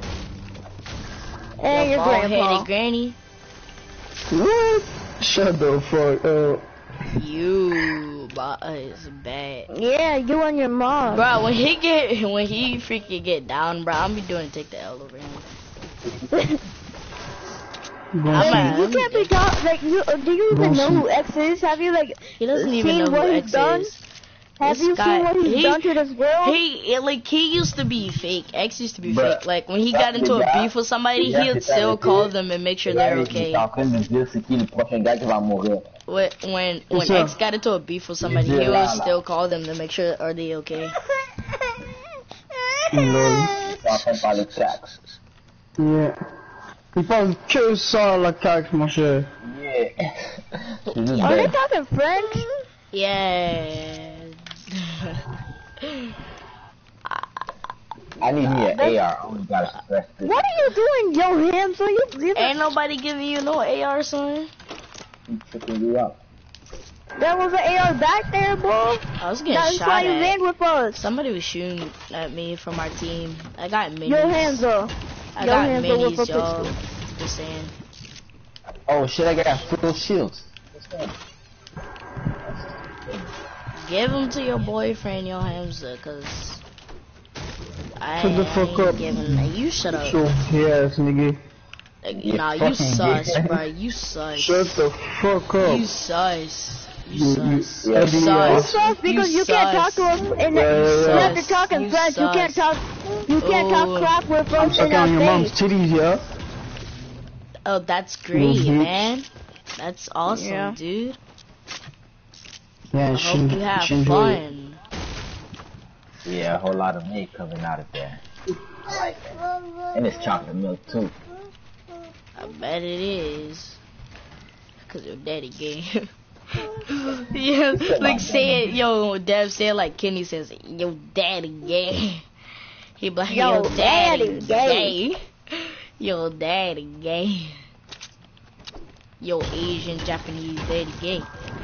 And your bald-headed grandpa. granny. What? Shut the fuck up. You, bro, is bad. Yeah, you and your mom. Bro, when he freaking get down, bro, I'm be doing take the L over him. Like, you can't be talk like you. Do you even Don't know see- who X is? Have you like He doesn't even seen know what who he's X done? is. Have This you guy- seen what he's he- done to this world? He used to be fake. X used to be Bruh, fake. Like when he that's got into the a guy. beef with somebody, Yeah, he'd c'est still ça, call c'est- them and make sure Là, they're il okay. est en train de dire c'est qui le prochain gars qui va mourir. When ça? X got into a beef with somebody, he would still call them to make sure are they okay. Lol. Il est en train de parler de sexe. Yeah. Il parle que ça la cax, mon cher. Yeah. C'est juste Are they bête. talking French? Yeah. I need me an AR. I only got a stress this. What are you doing, yo ham? So you Ain't nobody giving you no AR, son. He's picking you up. there was an AR back there, boy. I was getting That's shot why you at. land with us. Somebody was shooting at me from our team. I got minis. Yo hands up. I Yo got hands up with minis, a y'all. pistol. Just saying. Oh shit, I got full shields. What's that? Give them to your boyfriend, yo Hamza, cause I Shut the fuck ain't up. giving. You shut up. So ass nigga. Like, nah, you fucking sus, gay. bro. You sus. Shut the fuck up. You sus. You You- sus. you You ugly You sus. ass. sus because you can't talk to us in the, Yeah, you have to sus. talk in You French. You can't sus. talk. You can't Oh. talk crap with I'm us in sucking on your our mom's face. titties, yeah? Oh, that's great, bitch. man. That's awesome, Yeah. dude. Yeah, I hope you have she enjoyed it. fun. Yeah, a whole lot of meat coming out of there. I like it. And it's chocolate milk too. I bet it is. Cause your daddy gay. Yeah, like say it, yo, Dev say it like Kenny says, yo daddy gay. He be like, yo daddy gay. Yo daddy gay. Yo Asian Japanese daddy gay.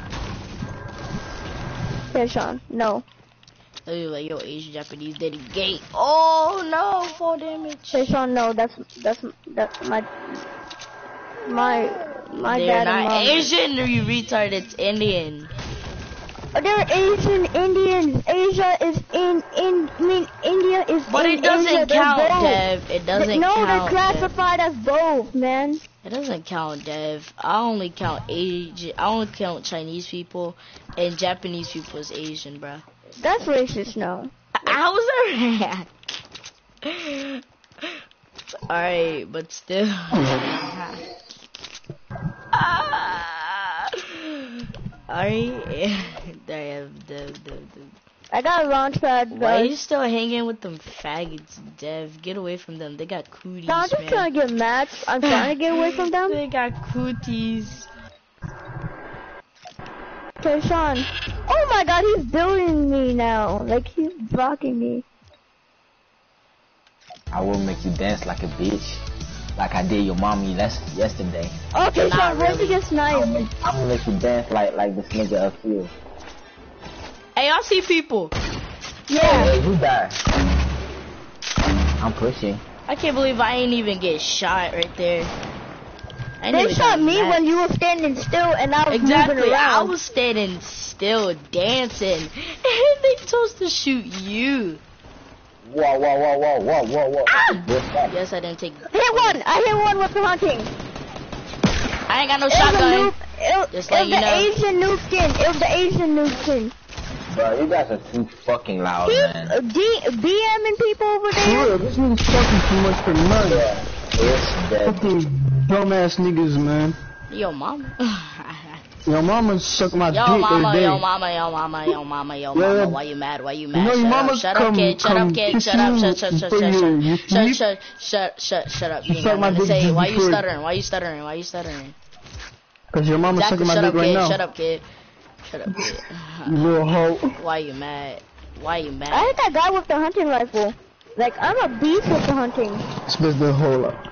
Okay, Sean, no. They like, yo Asian Japanese daddy gay. Oh no, fall damage. Okay, Sean, no. That's my They're dad and not mom. Asian, you retard, it's Indian. They're Asian Indians. Asia is India is But in it doesn't Asia. They're count, both. Dev. It doesn't No, count. they're classified as both, man. Dev. It doesn't count, Dev. I only count Asian. I only count Chinese people and Japanese people as Asian, bruh. That's racist, no. How was that? Alright, but still. Alright. I got a launch pad, Why are you guys. still hanging with them faggots, Dev? Get away from them. They got cooties, No, I'm just man. trying to get matched. I'm trying to get away from them. They got cooties. Okay, Sean. Oh my god, he's building me now. Like, he's blocking me. I will make you dance like a bitch. Like I did your mommy yesterday. Okay, Not Sean, where'd really. you get sniped? I'm gonna make you dance like this nigga up here. Hey, I see people. Yeah. Hey, who died? I'm pushing. I can't believe I ain't even get shot right there. I ain't They even shot got me mad. when you were standing still and I was moving Exactly, I around. was standing still dancing, and they chose to shoot you. Whoa. Yes, I didn't take. Hit one! I hit one with the hunting. I ain't got no It was a shotgun. noob. It Just was let you the know. Asian noob skin. It was the Asian noob skin. Bro, you guys are too fucking loud, man. BMing people over For there. real, this nigga's fucking too much for money. Yeah, it's dead. Fucking dumbass niggas, man. Yo, mama. Your mama suck my Yo, dick mama, every day. yo, mama. Yeah. Why you mad? Why you You mad? know your mama Shut up, come kid. Shut up, kid. kiss Shut up. you Shut before you sleep. Shut up. She You ain't suck got my nothing to dick say. Why you before- stuttering? Why you stuttering? Why you stuttering? Cause your mama Exactly. sucking my Shut dick up, right kid. now. Shut up, kid. Shut up, kid. You little hoe. Why you mad? Why you I mad? hit that guy with the hunting rifle. Like, I'm a beast with the hunting. This bitch the hoe up.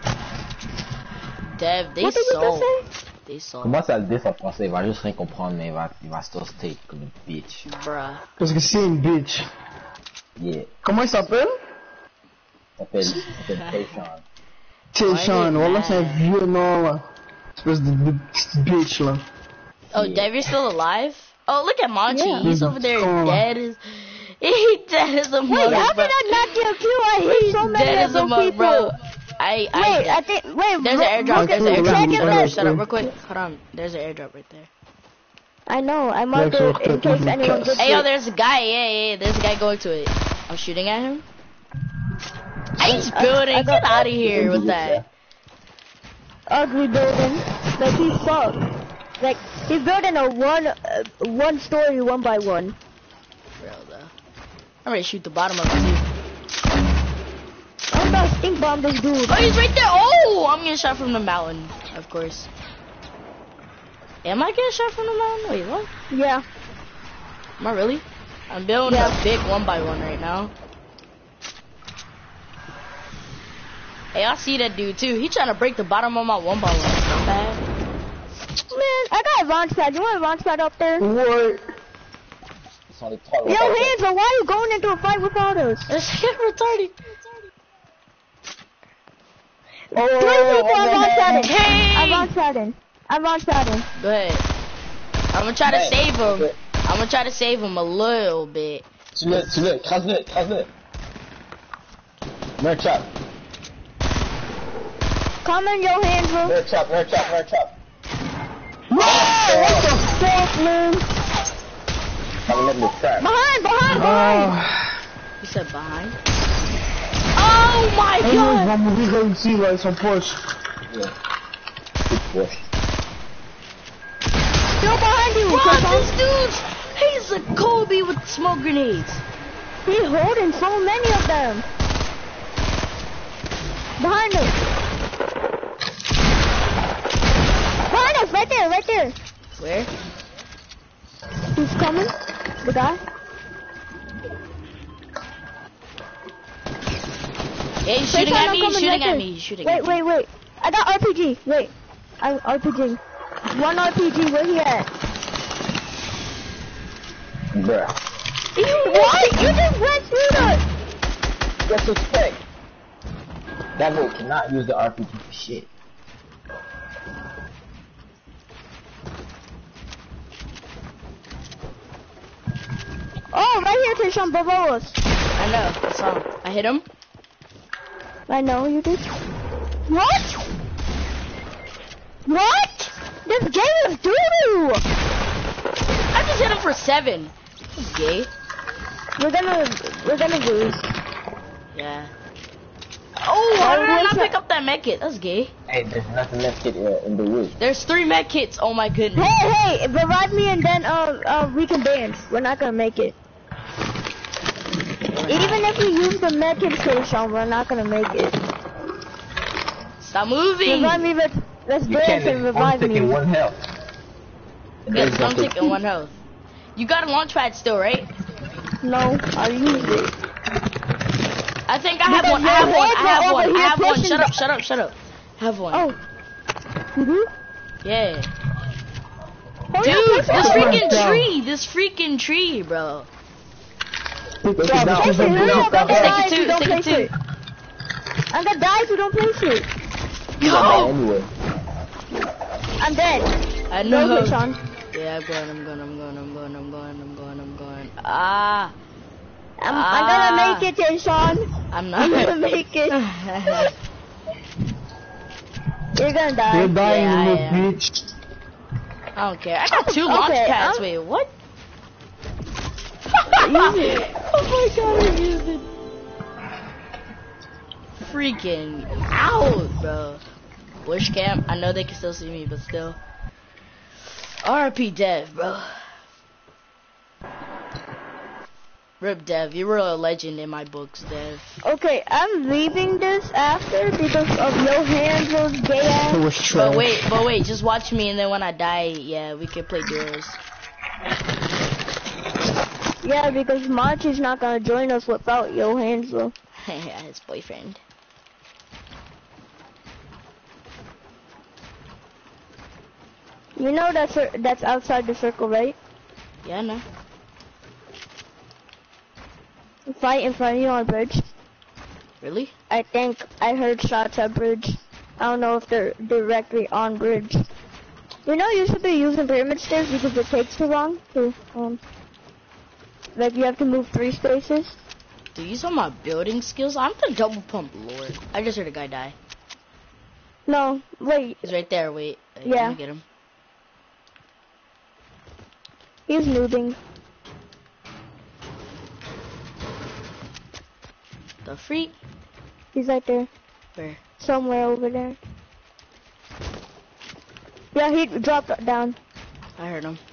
Dev, they What did you just sold. say? They sold. Comment ça le dit en français? Il va juste rien comprendre, mais il va still stay comme une bitch. Bruh. Parce que c'est une bitch. Yeah. Comment il s'appelle? Ça s'appelle Tayshawn. Tayshawn. Voilà, mad? c'est un vieux nom là. Espèce de bitch là. Oh, Yeah. Dev, you're still alive? Oh, look at Monty. Yeah. He's over there Oh. dead as... He dead as a Wait, mug, how bro. did I not get a kill? I hit so many Dead of as a those mug, people. bro. Wait, I think, There's an airdrop. There's an Check airdrop. it Shut out. up. Shut up real quick. Hold on. There's an airdrop right there. I know, I marked it in case anyone gets Hey, yo, it. there's a guy. Yeah. There's a guy going to it. I'm shooting at him. He's building. Get out of here with that. Ugly building. Like, he sucks. Like, he's building a one story 1x1. Bro, though. I'm ready to shoot the bottom of it, too. I'm gonna stink bomb this dude. Oh, he's right there. Oh, I'm getting shot from the mountain, of course. Am I getting shot from the mountain? Wait, what? Yeah. Am I really? I'm building Yeah. a big 1x1 right now. Hey, I see that dude too. He trying to break the bottom of my 1x1. Not bad. Man, I got a launch pad. You want a launch pad up there? What? Ils sont les trois. Yo, Hanzo, why are you going into a fight without us? This kid retarded. Oh, Three people are launch padding. Hey! I'm launch padding. I'm launch padding. Go ahead. I'm gonna try to Hey, save him. okay. I'm gonna try to save him a little bit. Tue-le, écrase-le. Mets un chop. Come in, yo, Hanzo. Mets un chop. What the fuck, man? Ça va mettre le trap. Behind. You said behind? Oh my Ils god! vont mourir là aussi, là, ils sont poches. Yeah. Good push. Still behind you. What? Come on. This dude's... He's a Kobe with smoke grenades. He's holding so many of them. Behind us! Behind us! Right there, right there! Where? He's coming. The guy. Yeah, he's shooting at me, he's shooting at me, he's shooting at me. Wait. I got RPG. Wait. I'm RPG. One RPG, where he at? Bruh. What? You just went through the... What's suspect? That boy cannot use the RPG for shit. Oh, right here, Tishon, below us. I know, I saw him. I hit him. I know you did. What? What? This game is doo-doo! I just hit him for 7. That's gay. We're gonna lose. Yeah. Oh, how did I not pick up that medkit? That's gay. Hey, there's nothing left in the woods. There's 3 medkits. Oh my goodness. Hey, revive me and then we can dance. We're not gonna make it. Even if we use the medkit station, we're not gonna make it. Stop moving. Revive me, let's dance and revive me. I'm taking 1 health. Yes, I'm taking 1 health. You got a launch pad still, right? No, I used it. I think I have one. I have one. Shut up. Have one. Oh. Yeah. Oh, Dude, this freaking tree, bro. Take it Take down. it, hurry up, I'm gonna die if you don't Take it place it. I'm gonna die if you don't place it. Go! Anyway. I'm dead. I know. Go, Sean. Yeah, I'm going. Ah. I'm gonna make it, Sean. I'm I'm not. gonna make it. You're gonna die. You're dying, Yeah, you little yeah. bitch. I don't care. I got 2 launch pads. Wait, what? Oh my god, I used it. Freaking out, bro. Bush camp. I know they can still see me, but still. RP Dev, bro. Rip Dev, you were a legend in my books, Dev. Okay, I'm leaving this after because of Johanzo's gay ass. It was trash. But wait, just watch me, and then when I die, yeah, we can play duos. Yeah, because Monty's not gonna join us without Johanzo. His boyfriend. You know that's outside the circle, right? Yeah, no. Fight in front of you on bridge. Really? I think I heard shots at bridge. I don't know if they're directly on bridge. You know, you should be using pyramid stairs because it takes too long to, like you have to move 3 spaces. Dude, you saw my building skills? I'm the double pump lord. I just heard a guy die. No, wait, He's right there, wait. Yeah. Let me get him. he's noobing. The freak? He's right there. Where? Somewhere over there. Yeah, he dropped down. I heard him.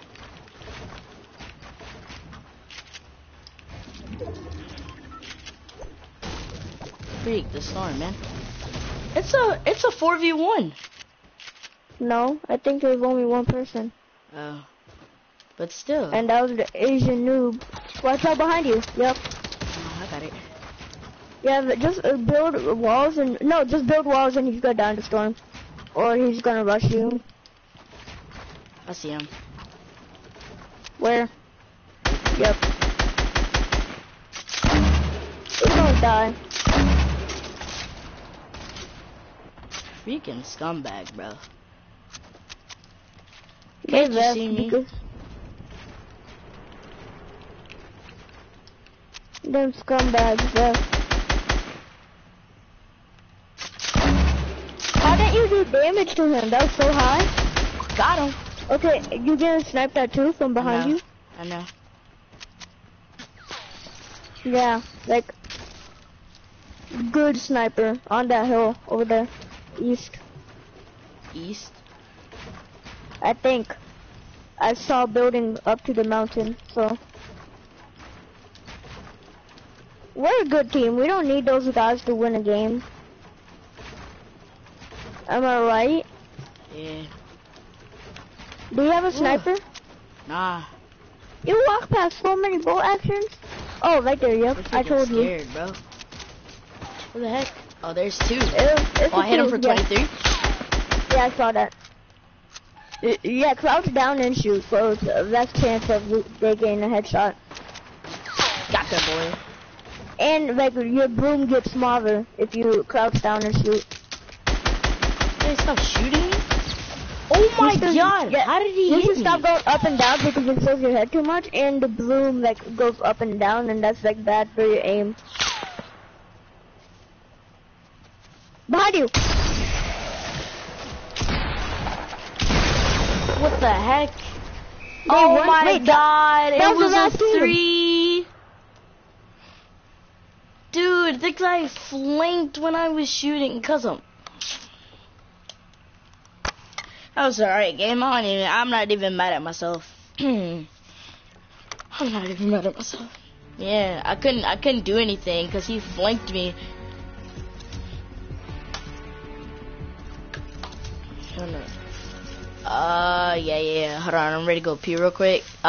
Freak, the storm, man. It's a 4v1. No, I think there was only one person. Oh. But still. And that was the Asian noob. Watch out behind you. Yep. Oh, I got it. Yeah, but just build walls and... No, just build walls and he's gonna die in the storm. Or he's gonna rush you. I see him. Where? Yep. He's gonna die. Freaking scumbag, bro. They Can't you left see me? because... Them scumbags left. How didn't you do damage to him? That was so high. Got him. Okay, you didn't snipe that too from behind you? I know. Yeah, like good sniper on that hill over there, east. East. I think I saw a building up to the mountain. So we're a good team. We don't need those guys to win a game. Am I right? Yeah. Do you have a sniper? Nah. You walk past so many bolt actions. Oh, right there, yep. I'm I told you. scared, bro. What the heck? Oh, there's two. It's Oh, I hit him two, for yeah. 23. Yeah, I saw that. Yeah, crouch down and shoot. So it's the best chance of they getting a headshot. Got that boy. And like your broom gets smaller if you crouch down and shoot. Hey, stop shooting me. Oh my god! Yeah, How did he you hit should me? stop going up and down because it fills your head too much, and the broom like goes up and down, and that's like bad for your aim. Behind you! What the heck? Oh my god! that It was was the last a team. 3. Dude, the guy flanked when I was shooting. Cause that was alright game. I'm not even mad at myself. I'm not even mad at myself. Yeah, I couldn't do anything because he flanked me. Yeah. Hold on, I'm ready to go pee real quick.